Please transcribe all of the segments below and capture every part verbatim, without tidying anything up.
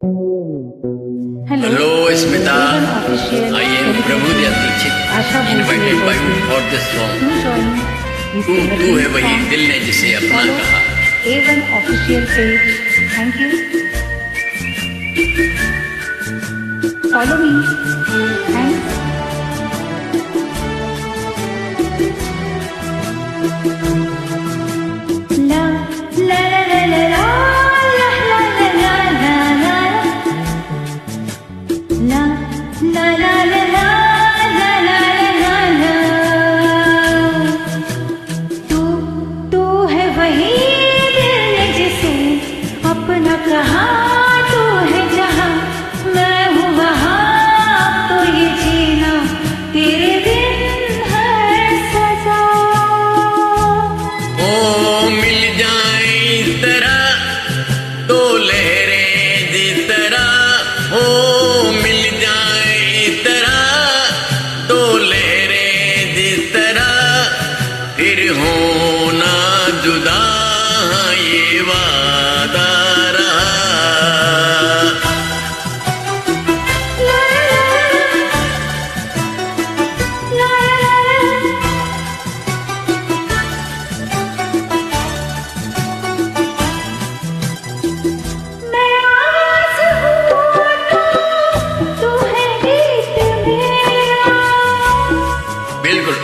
Hello, Smita. I am Prabhudev Dikshit, invited by you for this song. तू तू है वही दिल ने जिसे अपना कहा. A one official page. Thank you. Follow me. Thanks. La la la la la. La la la la la la la la. तू तू है वही दिल ने जिसे अपना कहा. तू है जहाँ मैं हूँ वहाँ. तो ये जीना तेरे बिन है सजा. ओ मिल जाए इस तरह तो लहरें जिस तरह. ओ मिल फिर होना जुदा ये वादा रहा. मैं आवाज़ हूँ तू है गीत मेरा. बिल्कुल.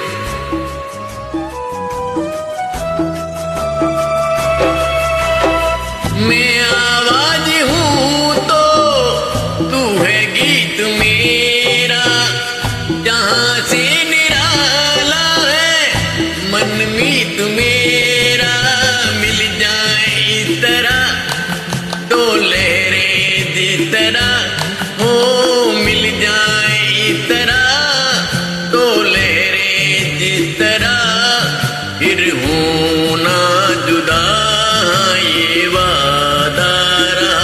मैं आवाज हूँ तो तू है गीत मेरा. जहाँ से निराला है मन मीत मेरा. मिल जाए इस तरह तो लहरें जिस तरह. हो मिल जाए इस तरह तो लहरें जिस तरह. फिर होना जुदा ये वादा रहा.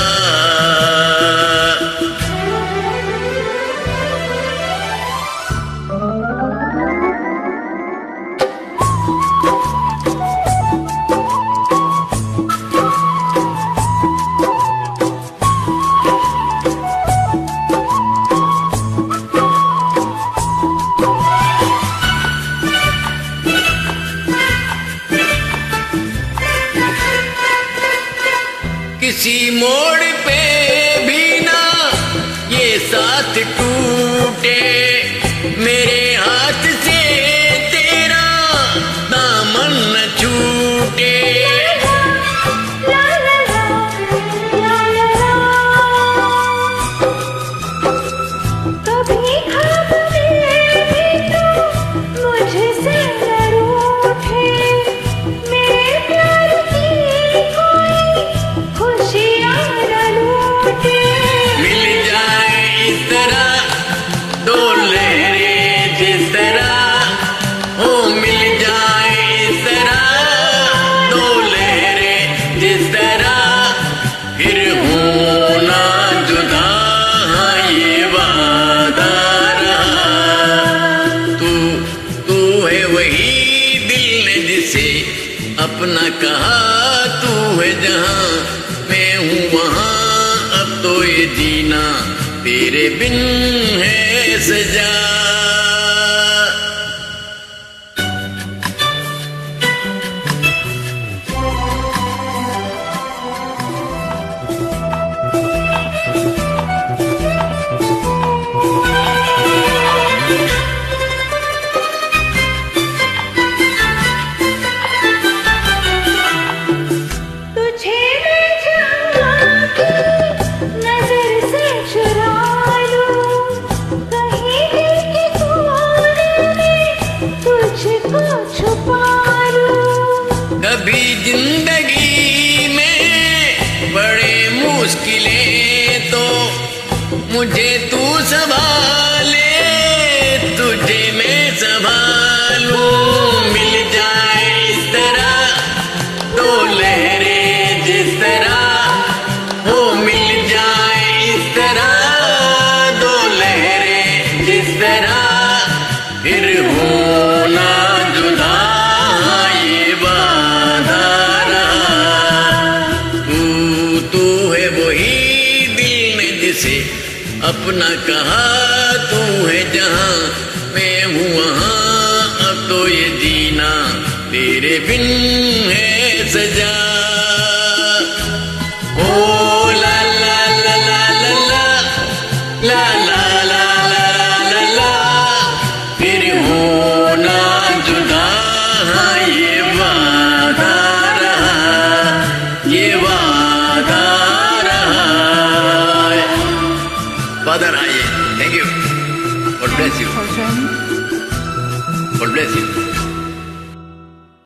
किसी मोड़ पे भी ना ये साथ टूटे. मेरे हाथ से तेरा दामन न छूटे. कभी ख्वाब में भी तू मुझसे न रूठे. मेरे प्यार की कोई खुशियाँ न लूटे. मिल जाए इस तरह दो लहरें जिस तरह. हो मिल जाए इस तरह दो लहरें जिस तरह. फिर होना जुदा ये वादा रहा. तू तू है वही दिल ने जिसे अपना कहा. तू है जहाँ मैं हूँ वहाँ. अब तो ये जीना तेरे बिन है सजा. तुझे मैं चाहूँ कि नजर से चुरा लूँ. कहीं दिल के कोने में तुझको छुपा लूँ. कभी जिंदगी में बड़े मुश्किलें तो मुझे तू संभाले. तुझे मैं संभालूं. मिल जाए इस तरह दो लहरें जिस तरह. हो मिल जाए इस तरह दो लहरें जिस तरह. फिर होना जुदा ये वादा रहा. तू तू है वही दिल ने जिसे अपना कहा, तू है जहां मैं हूँ वहां, अब तो ये जीना तेरे बिन है सजा।